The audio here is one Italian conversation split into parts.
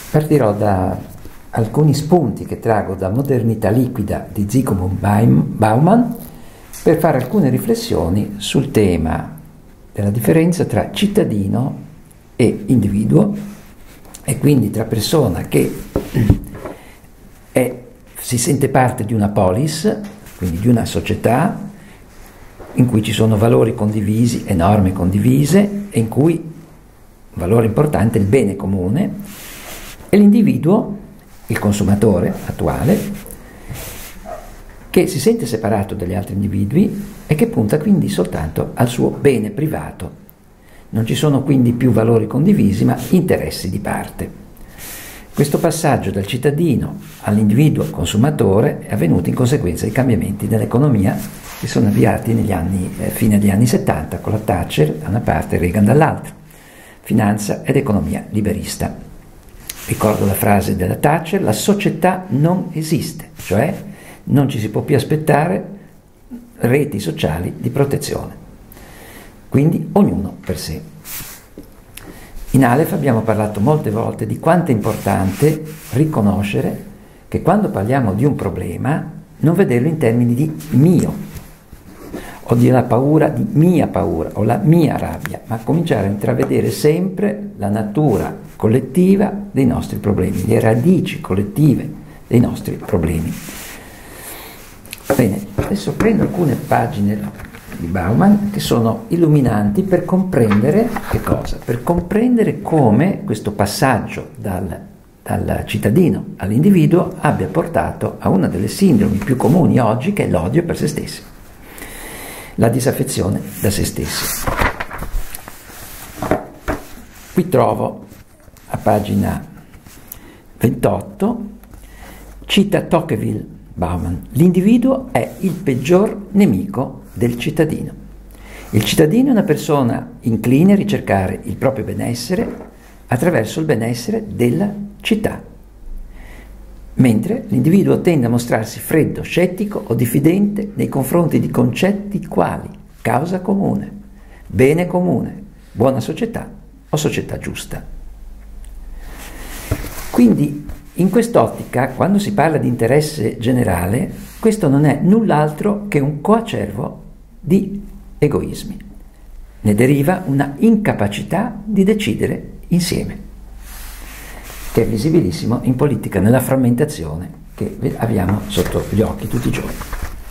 Partirò da alcuni spunti che trago da Modernità liquida di Zygmunt Bauman per fare alcune riflessioni sul tema della differenza tra cittadino e individuo, e quindi tra persona che si sente parte di una polis, quindi di una società in cui ci sono valori condivisi e norme condivise, e in cui un valore importante è il bene comune, e l'individuo, il consumatore attuale, che si sente separato dagli altri individui e che punta quindi soltanto al suo bene privato. Non ci sono quindi più valori condivisi, ma interessi di parte. Questo passaggio dal cittadino all'individuo consumatore è avvenuto in conseguenza dei cambiamenti dell'economia che sono avviati negli anni, fine degli anni 70, con la Thatcher da una parte e Reagan dall'altra, finanza ed economia liberista. Ricordo la frase della Thatcher: la società non esiste, cioè non ci si può più aspettare reti sociali di protezione, quindi ognuno per sé. In Aleph abbiamo parlato molte volte di quanto è importante riconoscere che quando parliamo di un problema non vederlo in termini di mio, o di la paura, di mia paura, o la mia rabbia, ma cominciare a intravedere sempre la natura collettiva dei nostri problemi, le radici collettive dei nostri problemi. Bene, adesso prendo alcune pagine di Bauman che sono illuminanti per comprendere che cosa? Per comprendere come questo passaggio dal cittadino all'individuo abbia portato a una delle sindromi più comuni oggi, che è l'odio per se stessi, la disaffezione da se stessi. Qui trovo a pagina 28, cita Tocqueville Bauman: l'individuo è il peggior nemico del cittadino. Il cittadino è una persona incline a ricercare il proprio benessere attraverso il benessere della città, mentre l'individuo tende a mostrarsi freddo, scettico o diffidente nei confronti di concetti quali causa comune, bene comune, buona società o società giusta. Quindi in quest'ottica, quando si parla di interesse generale, questo non è null'altro che un coacervo di egoismi. Ne deriva una incapacità di decidere insieme, che è visibilissimo in politica, nella frammentazione che abbiamo sotto gli occhi tutti i giorni.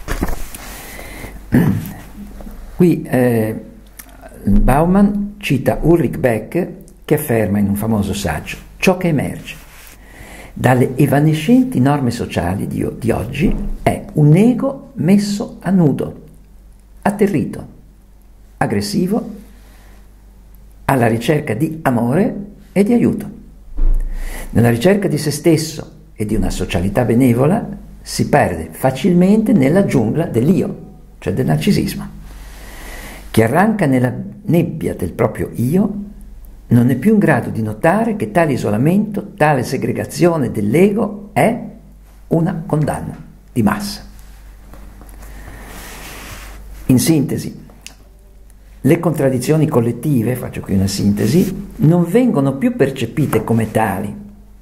Qui Bauman cita Ulrich Beck, che afferma in un famoso saggio: ciò che emerge dalle evanescenti norme sociali di oggi è un ego messo a nudo, atterrito, aggressivo, alla ricerca di amore e di aiuto. Nella ricerca di se stesso e di una socialità benevola si perde facilmente nella giungla dell'io, cioè del narcisismo. Chi arranca nella nebbia del proprio io non è più in grado di notare che tale isolamento, tale segregazione dell'ego è una condanna di massa. In sintesi, le contraddizioni collettive, faccio qui una sintesi, non vengono più percepite come tali,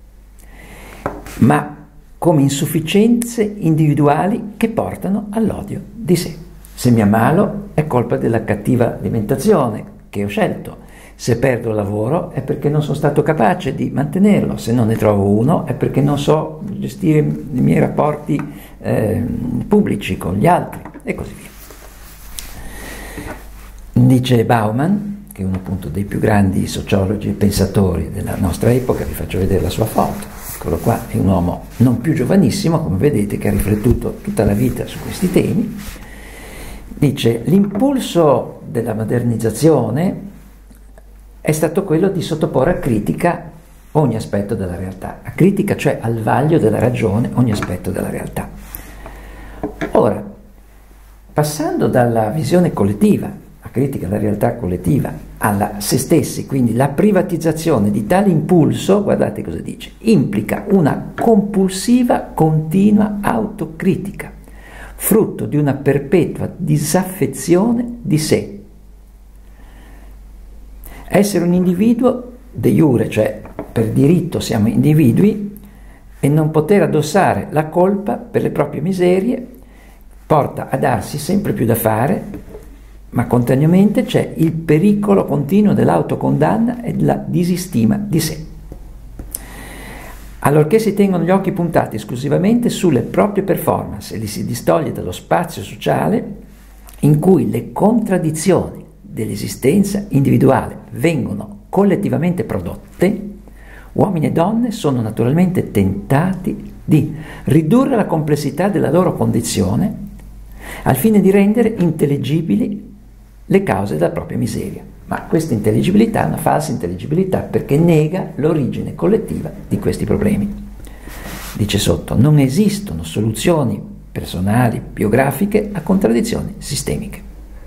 ma come insufficienze individuali che portano all'odio di sé. Se mi ammalo è colpa della cattiva alimentazione che ho scelto. Se perdo il lavoro è perché non sono stato capace di mantenerlo, se non ne trovo uno è perché non so gestire i miei rapporti pubblici con gli altri, e così via. Dice Bauman, che è uno appunto dei più grandi sociologi e pensatori della nostra epoca, vi faccio vedere la sua foto, eccolo qua, è un uomo non più giovanissimo, come vedete, che ha riflettuto tutta la vita su questi temi. Dice: l'impulso della modernizzazione è stato quello di sottoporre a critica ogni aspetto della realtà, a critica cioè al vaglio della ragione ogni aspetto della realtà. Ora, passando dalla visione collettiva, a critica della realtà collettiva, alla se stessi, quindi la privatizzazione di tale impulso, guardate cosa dice, implica una compulsiva continua autocritica, frutto di una perpetua disaffezione di sé. Essere un individuo de jure, cioè per diritto siamo individui e non poter addossare la colpa per le proprie miserie porta a darsi sempre più da fare, ma contemporaneamente c'è il pericolo continuo dell'autocondanna e della disistima di sé. Allorché si tengono gli occhi puntati esclusivamente sulle proprie performance e li si distoglie dallo spazio sociale in cui le contraddizioni dell'esistenza individuale vengono collettivamente prodotte, uomini e donne sono naturalmente tentati di ridurre la complessità della loro condizione al fine di rendere intelligibili le cause della propria miseria. Ma questa intelligibilità è una falsa intelligibilità perché nega l'origine collettiva di questi problemi. Dice sotto, non esistono soluzioni personali, biografiche a contraddizioni sistemiche.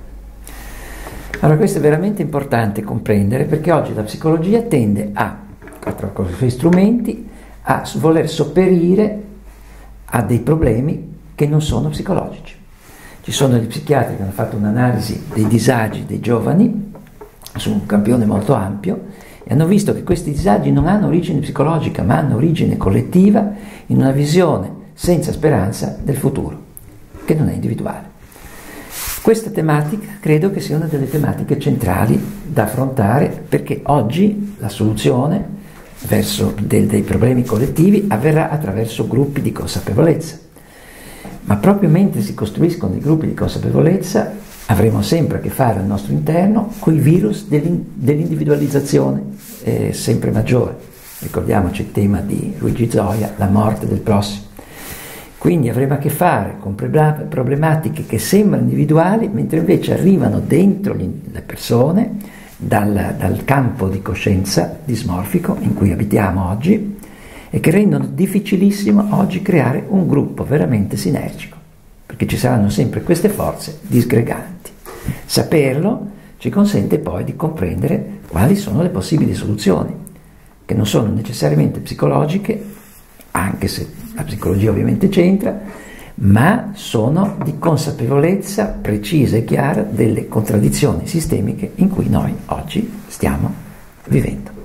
Allora questo è veramente importante comprendere perché oggi la psicologia tende attraverso i suoi strumenti, a voler sopperire a dei problemi che non sono psicologici. Ci sono degli psichiatri che hanno fatto un'analisi dei disagi dei giovani su un campione molto ampio e hanno visto che questi disagi non hanno origine psicologica ma hanno origine collettiva in una visione senza speranza del futuro, che non è individuale. Questa tematica credo che sia una delle tematiche centrali da affrontare perché oggi la soluzione verso dei problemi collettivi avverrà attraverso gruppi di consapevolezza. Ma proprio mentre si costruiscono dei gruppi di consapevolezza avremo sempre a che fare al nostro interno con i virus dell'individualizzazione sempre maggiore. Ricordiamoci il tema di Luigi Zoia, la morte del prossimo. Quindi avremo a che fare con problematiche che sembrano individuali, mentre invece arrivano dentro le persone dal campo di coscienza dismorfico in cui abitiamo oggi e che rendono difficilissimo oggi creare un gruppo veramente sinergico, perché ci saranno sempre queste forze disgreganti. Saperlo ci consente poi di comprendere quali sono le possibili soluzioni, che non sono necessariamente psicologiche, anche se la psicologia ovviamente c'entra, ma sono di consapevolezza precisa e chiara delle contraddizioni sistemiche in cui noi oggi stiamo vivendo.